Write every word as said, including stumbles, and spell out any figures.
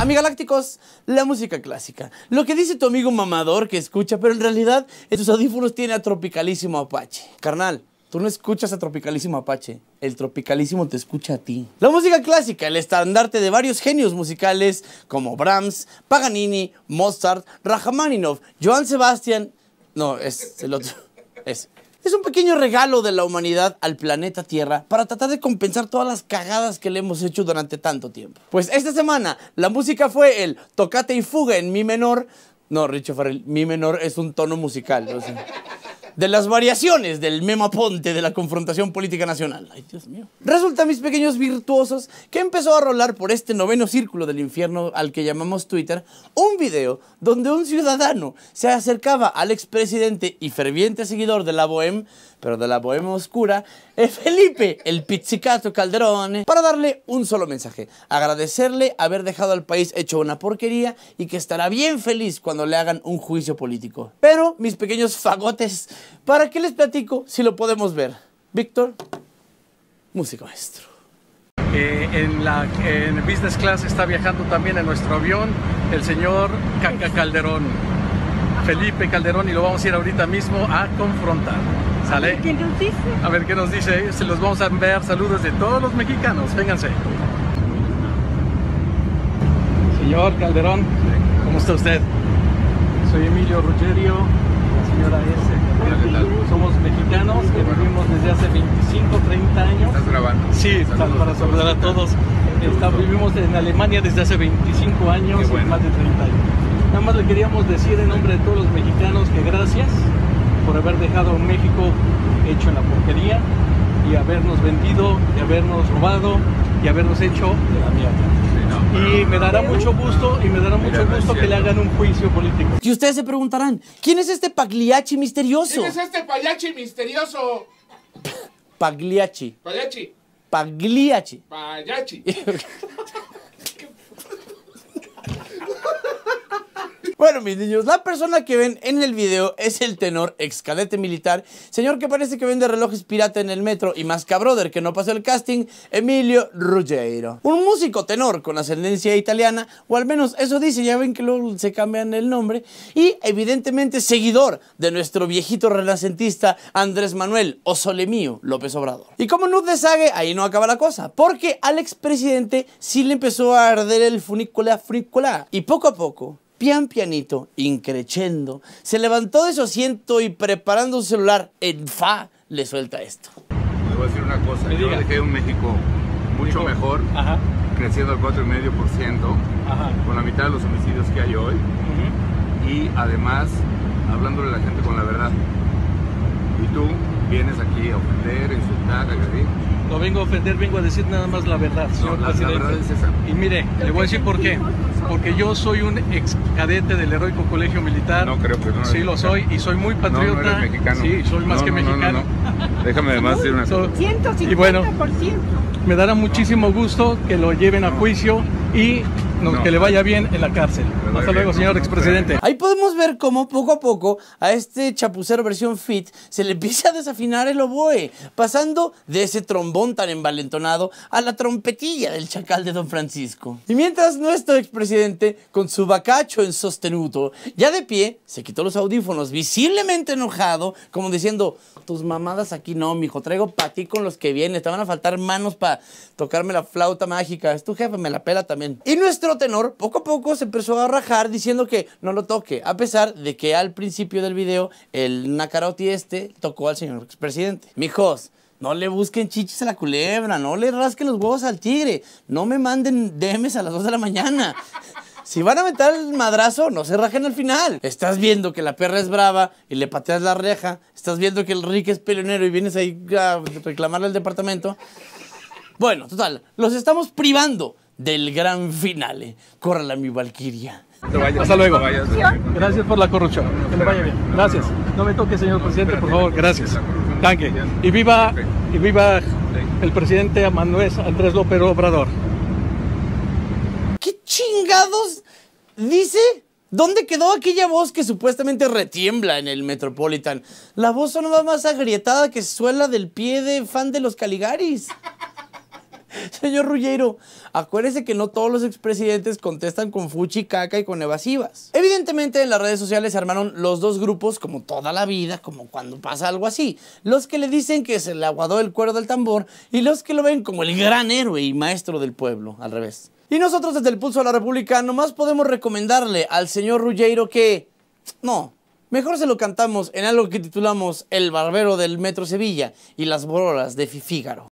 Amigalácticos, la música clásica. Lo que dice tu amigo mamador que escucha, pero en realidad en sus audífonos tiene a Tropicalísimo Apache. Carnal, tú no escuchas a Tropicalísimo Apache, el Tropicalísimo te escucha a ti. La música clásica, el estandarte de varios genios musicales como Brahms, Paganini, Mozart, Rachmaninoff, Johann Sebastian... No, es el otro. Es. Es un pequeño regalo de la humanidad al planeta Tierra para tratar de compensar todas las cagadas que le hemos hecho durante tanto tiempo. Pues esta semana la música fue el Tocate y Fuga en Mi menor. No, Richo Farrell, Mi menor es un tono musical, o sea, de las variaciones del memaponte de la confrontación política nacional. Ay, Dios mío. Resulta, mis pequeños virtuosos, que empezó a rolar por este noveno círculo del infierno al que llamamos Twitter un video donde un ciudadano se acercaba al expresidente y ferviente seguidor de la Bohème, pero de la Bohème oscura, eh, Felipe, el pizzicato Calderón, para darle un solo mensaje: agradecerle haber dejado al país hecho una porquería y que estará bien feliz cuando le hagan un juicio político. Pero, mis pequeños fagotes, ¿para qué les platico si lo podemos ver? Víctor, música maestro. Eh, en la en business class está viajando también en nuestro avión el señor Caca Calderón, Felipe Calderón, y lo vamos a ir ahorita mismo a confrontar. ¿Sale? A ver qué nos dice. A ver qué nos dice. Se los vamos a enviar saludos de todos los mexicanos. Vénganse. Señor Calderón, ¿cómo está usted? Soy Emilio Ruggerio, la señora S. Somos mexicanos que vivimos desde hace veinticinco, treinta años. ¿Estás grabando? Sí, saludos, para saludar a todos. Está, vivimos en Alemania desde hace veinticinco años, bueno. Y más de treinta años. Nada más le queríamos decir en nombre de todos los mexicanos que gracias por haber dejado a un México hecho en la porquería y habernos vendido, y habernos robado y habernos hecho de la mierda. Sí, no, y me dará mucho gusto y me dará mucho Mira, gusto que le hagan un juicio político. Y ustedes se preguntarán, ¿quién es este Pagliacci misterioso? ¿Quién es este Pagliacci misterioso? Pagliacci. Pagliacci. Pagliacci. Pagliacci. Bueno, mis niños, la persona que ven en el video es el tenor ex cadete militar, señor que parece que vende relojes pirata en el metro y más cabrother que no pasó el casting, Emilio Ruggerio. Un músico tenor con ascendencia italiana, o al menos eso dice, ya ven que luego se cambian el nombre, y evidentemente seguidor de nuestro viejito renacentista Andrés Manuel o Sole Mío López Obrador. Y como no de sague, ahí no acaba la cosa, porque al expresidente sí le empezó a arder el funícula funícula, y poco a poco, pian pianito, increchendo, se levantó de su asiento y preparando un celular en fa, le suelta esto. Le voy a decir una cosa, yo dejé un México mucho México. mejor, Ajá. creciendo al cuatro coma cinco por ciento, con la mitad de los homicidios que hay hoy, uh-huh. y además hablándole a la gente con la verdad. Y tú vienes aquí a ofender, a insultar, a agredir. No vengo a ofender, vengo a decir nada más la verdad, señor no, la, presidente. La verdad es esa. Y mire, le voy a decir por qué. Porque yo soy un ex cadete del heroico colegio militar. No creo que no. Sí, lo soy y soy muy patriota. No, no eres mexicano. Sí, soy más no, que no, mexicano. No, no, no. Déjame además decir una cosa. ciento cincuenta por ciento. Y bueno, me dará muchísimo gusto que lo lleven a juicio y no, no. que le vaya bien en la cárcel. Hasta luego, señor expresidente. Ahí podemos ver cómo poco a poco a este chapucero versión fit se le empieza a desafinar el oboe, pasando de ese trombón tan envalentonado a la trompetilla del chacal de Don Francisco. Y mientras nuestro expresidente, con su bacacho en sostenuto, ya de pie, se quitó los audífonos, visiblemente enojado, como diciendo: tus mamadas aquí no, mijo, traigo para ti con los que vienen, te van a faltar manos para tocarme la flauta mágica, es tu jefe, me la pela también. Y nuestro tenor poco a poco se empezó a rajar diciendo que no lo toque, a pesar de que al principio del video el Nacaroti este tocó al señor expresidente. Mijos, no le busquen chichis a la culebra, no le rasquen los huevos al tigre, no me manden D Ms a las dos de la mañana. Si van a meter el madrazo, no se rajen al final. Estás viendo que la perra es brava y le pateas la reja. Estás viendo que el Rick es peleonero y vienes ahí a reclamarle al departamento. Bueno, total, los estamos privando del gran finale. Córrala, mi valquiria. Hasta luego. Gracias por la corrupción. Que le vaya bien. Gracias. No me toque, señor presidente, por favor. Gracias. Tanque. Y viva, y viva el presidente Manuel Andrés López Obrador. ¿Qué chingados dice? ¿Dónde quedó aquella voz que supuestamente retiembla en el Metropolitan? La voz sonaba más agrietada que suela del pie de fan de los Caligaris. Señor Ruggiero, acuérdese que no todos los expresidentes contestan con fuchi, caca y con evasivas. Evidentemente en las redes sociales se armaron los dos grupos como toda la vida, como cuando pasa algo así. Los que le dicen que se le aguadó el cuero del tambor y los que lo ven como el gran héroe y maestro del pueblo, al revés. Y nosotros desde el Pulso de la República nomás podemos recomendarle al señor Ruggiero que... no, mejor se lo cantamos en algo que titulamos El Barbero del Metro Sevilla y las Borolas de Fifígaro.